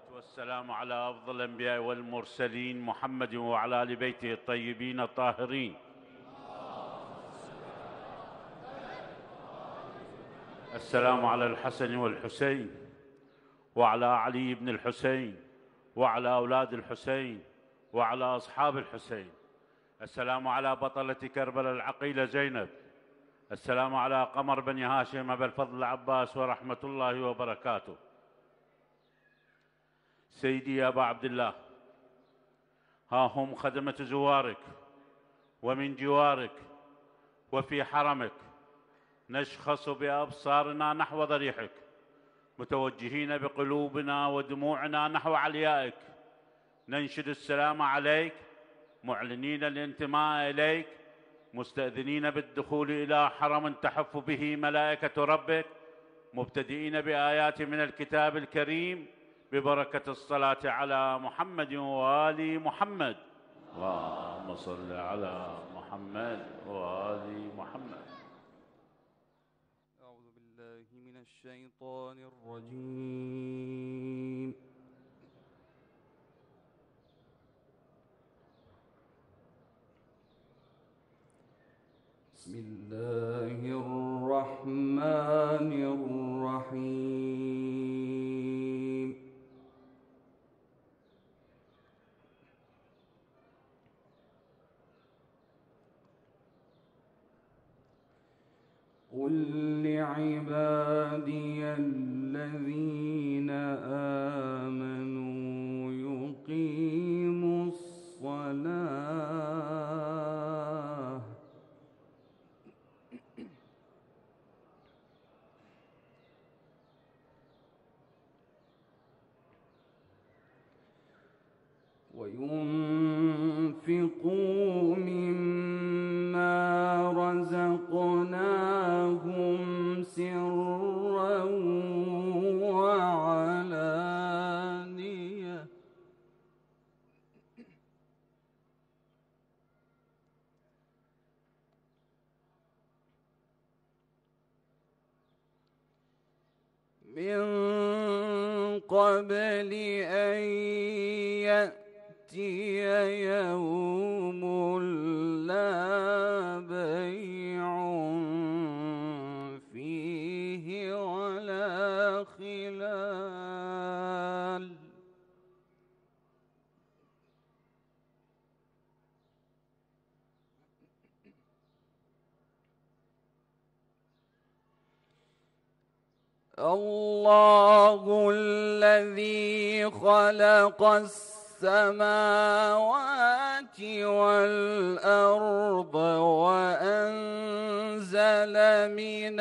والسلام على أفضل الأنبياء والمرسلين محمد وعلى آل بيته الطيبين الطاهرين. السلام على الحسن والحسين وعلى علي بن الحسين وعلى أولاد الحسين وعلى أصحاب الحسين. السلام على بطلة كربلاء العقيلة زينب. السلام على قمر بني هاشم أبا الفضل العباس ورحمة الله وبركاته. سيدي يا أبا عبد الله، ها هم خدمة زوارك ومن جوارك وفي حرمك، نشخص بأبصارنا نحو ضريحك، متوجهين بقلوبنا ودموعنا نحو عليائك، ننشد السلام عليك، معلنين الانتماء إليك، مستأذنين بالدخول إلى حرم تحف به ملائكة ربك، مبتدئين بآيات من الكتاب الكريم ببركة الصلاة على محمد وآل محمد. اللهم صل على محمد وآل محمد. أعوذ بالله من الشيطان الرجيم. بسم الله الرحمن الرحيم. قل لعبادي الذين آمنوا يقيموا الصلاة وينفقوا مما رزقناهم سرا وعلانية من قبل أن يأتي يوم لا بيع فيه ولا خلال. الله الذي خلق السماوات والأرض وأنزل من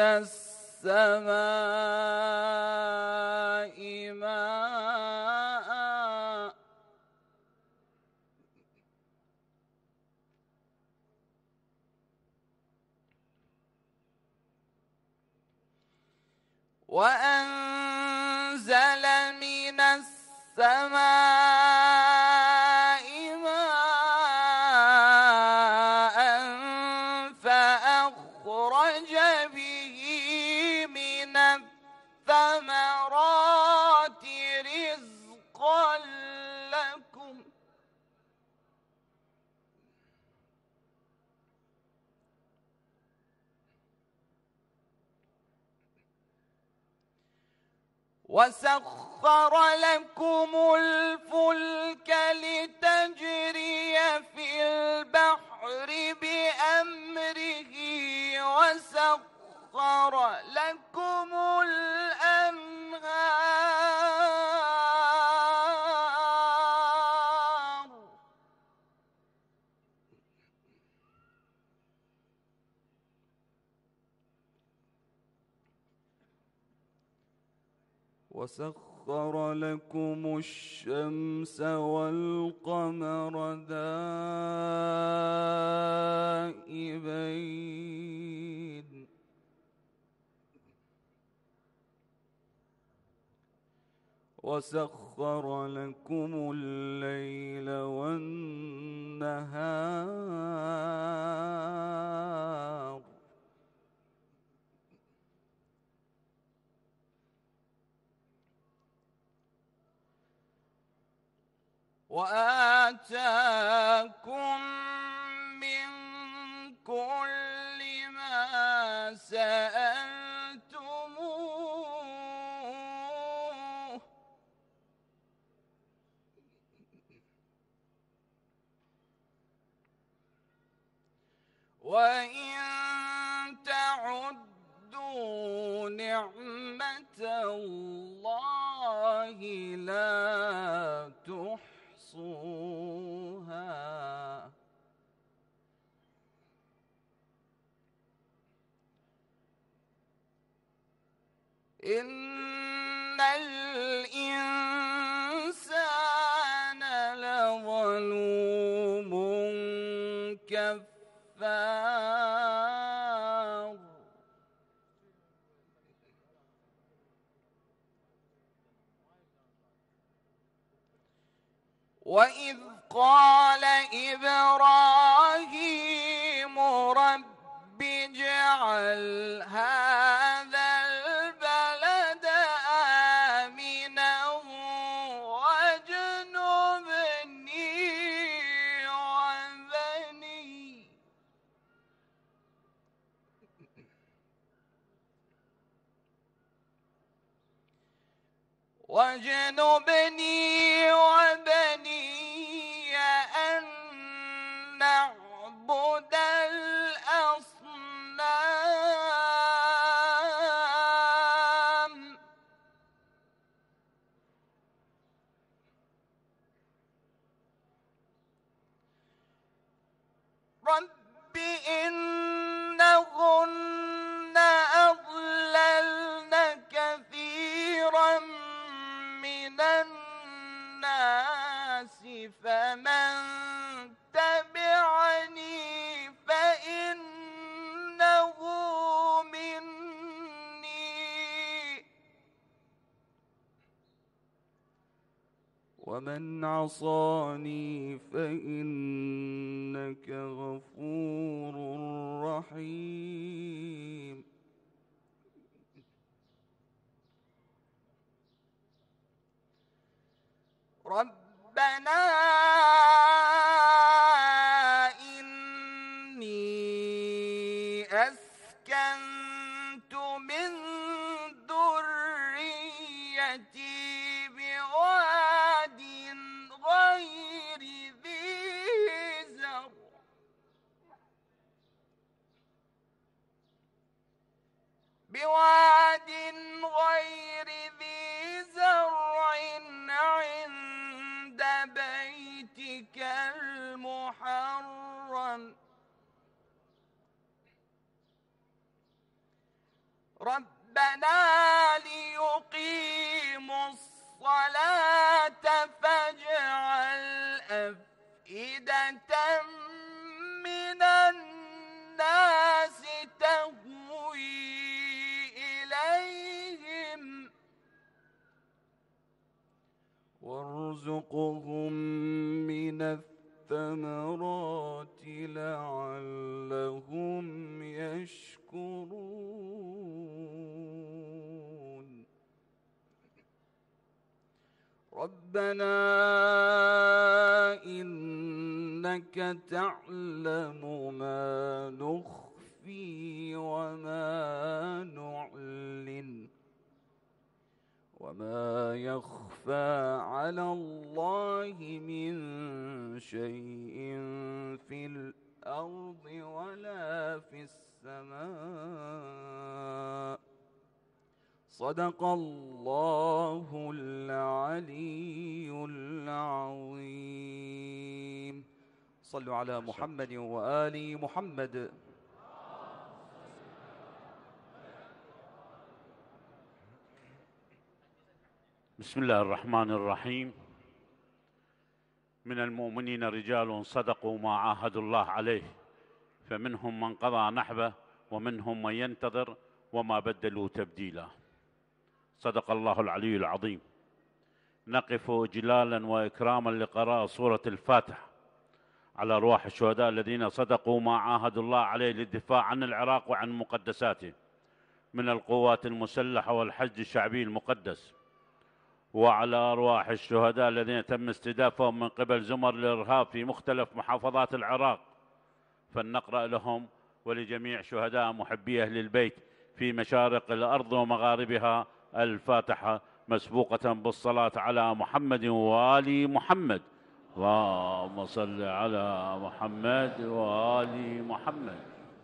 السماء ماء وأنزل من السماء ماء فأخرج به من الثمرات رزقا لكم وسخر لكم الفلك لتجري في البحر بأمره وسخر لكم الأنهار وسخر لكم الشمس والقمر دائبين وسخر لكم الليل والنهار وآتاكم من كل ما سألتموه وإن تعدوا نعمة الله لا تحصوها إن الإنسان لظلوم كفار وإذ قال إبراهيم رب اجعل هذا البلد آمنا واجنبني وبني أن نعبد الأصنام رب إنهن أضللن كثيرا من الناس فمن تبعني فإنه مني ومن عصاني فإنك غفور رحيم ربنا إني أسكنت من ذريتي بواد غير ذي زرع عند بيتك المحرم ربنا ليقيموا الصلاة فاجعل أفئدة من الناس تهوي إليهم وارزقهم من الثمرات لعلهم يشكرون ربنا إنك تعلم ما نخفي وما نعلن وما يخفى على الله من شيء في الأرض ولا في السماء صدق الله العلي العظيم صلوا على محمد وآل محمد بسم الله الرحمن الرحيم. من المؤمنين رجال صدقوا ما عاهدوا الله عليه فمنهم من قضى نحبه ومنهم من ينتظر وما بدلوا تبديلا. صدق الله العلي العظيم. نقف جلالا وإكراما لقراءة سورة الفاتحة على أرواح الشهداء الذين صدقوا ما عاهدوا الله عليه للدفاع عن العراق وعن مقدساته من القوات المسلحة والحشد الشعبي المقدس، وعلى أرواح الشهداء الذين تم استهدافهم من قبل زمر الإرهاب في مختلف محافظات العراق، فلنقرأ لهم ولجميع شهداء محبي أهل البيت في مشارق الأرض ومغاربها الفاتحة، مسبوقة بالصلاة على محمد وآل محمد. اللهم صل على محمد وآل محمد.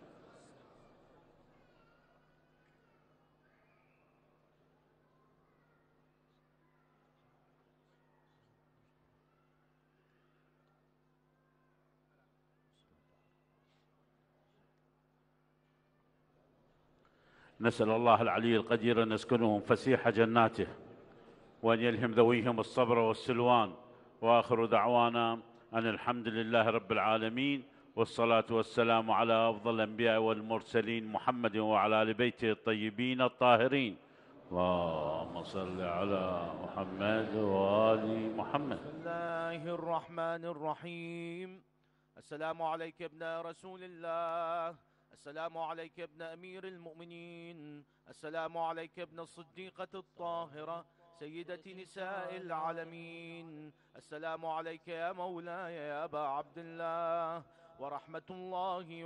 نسأل الله العلي القدير أن يسكنهم فسيح جناته، وأن يلهم ذويهم الصبر والسلوان. وآخر دعوانا أن الحمد لله رب العالمين، والصلاة والسلام على أفضل الأنبياء والمرسلين محمد وعلى آل بيته الطيبين الطاهرين. اللهم صل على محمد وآل محمد. بسم الله الرحمن الرحيم. السلام عليك ابن رسول الله، السلام عليك ابن أمير المؤمنين، السلام عليك ابن الصديقة الطاهرة سيدة نساء العالمين، السلام عليك يا مولاي يا أبا عبد الله ورحمة الله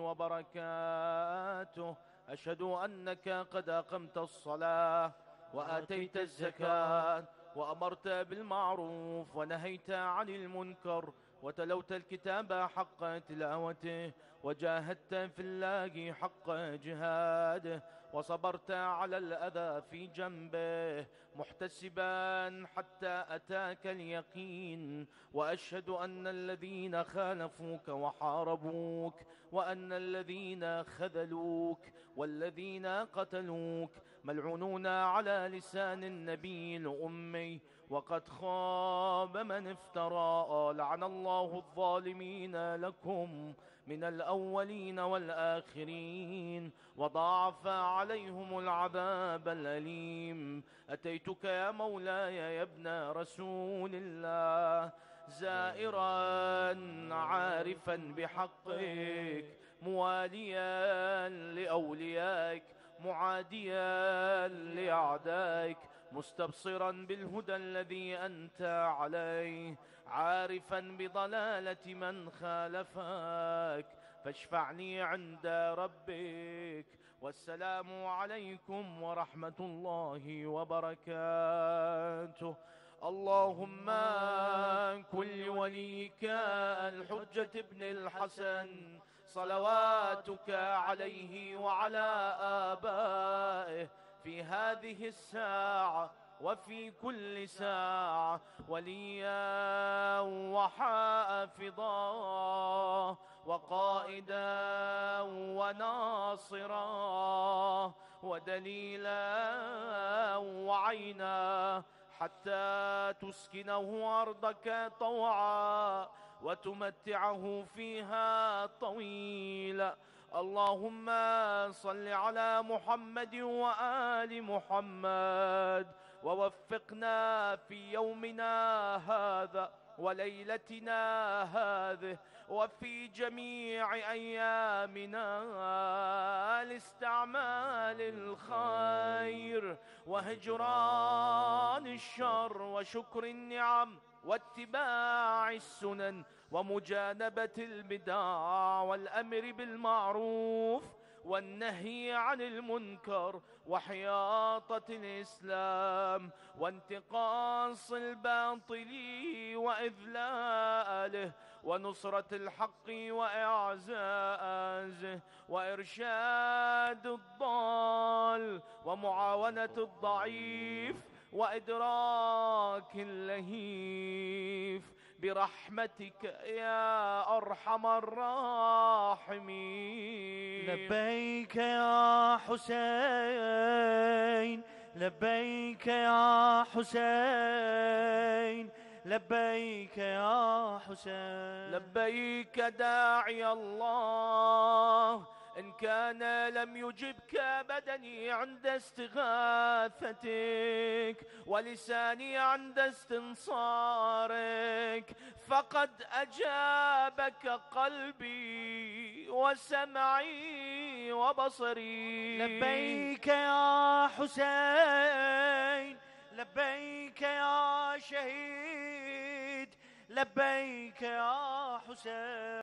وبركاته. أشهد أنك قد أقمت الصلاة وآتيت الزكاة وأمرت بالمعروف ونهيت عن المنكر وتلوت الكتاب حق تلاوته وجاهدت في الله حق جهاده وصبرت على الأذى في جنبه محتسبا حتى أتاك اليقين. وأشهد أن الذين خالفوك وحاربوك وأن الذين خذلوك والذين قتلوك ملعونون على لسان النبي الأمي، وقد خاب من افترى. لعن الله الظالمين لكم من الأولين والآخرين وضاعف عليهم العذاب الأليم. أتيتك يا مولاي يا ابن رسول الله زائرا عارفا بحقك مواليا لأوليائك معاديا لأعدائك مستبصرا بالهدى الذي أنت عليه عارفا بضلالة من خالفك فاشفعني عند ربك. والسلام عليكم ورحمة الله وبركاته. اللهم كن لوليك الحجة ابن الحسن صلواتك عليه وعلى آبائه في هذه الساعة وفي كل ساعة وليا وحافظا وقائدا وناصرا ودليلا وعينا حتى تسكنه أرضك طوعا وتمتعه فيها طويلا. اللهم صل على محمد وآل محمد ووفقنا في يومنا هذا وليلتنا هذه وفي جميع أيامنا لاستعمال الخير وهجران الشر وشكر النعم واتباع السنن ومجانبة البدع والأمر بالمعروف والنهي عن المنكر وحياطة الإسلام وانتقاص الباطل وإذلاله ونصرة الحق وإعزازه وإرشاد الضال ومعاونة الضعيف وإدراك اللهيف برحمتك يا أرحم الراحمين. لبيك يا حسين لبيك يا حسين لبيك يا حسين. لبيك داعي الله إن كان لم يجبك بدني عند استغاثتك ولساني عند استنصارك فقد أجابك قلبي وسمعي وبصري. لبيك يا حسين لبيك يا شهيد لبيك يا حسين.